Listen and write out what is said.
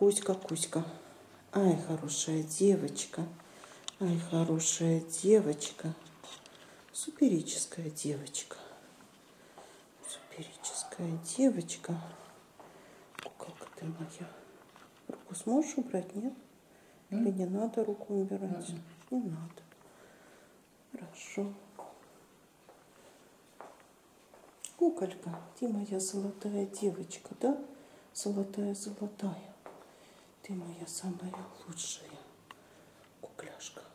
Кузька, Кузька. Ай, хорошая девочка. Ай, хорошая девочка. Суперическая девочка. Суперическая девочка. Куколка ты моя. Руку сможешь убрать, нет? Или не надо руку убирать? Не надо. Хорошо. Куколька, ты моя золотая девочка, да? Золотая. Ты моя самая лучшая кукляшка.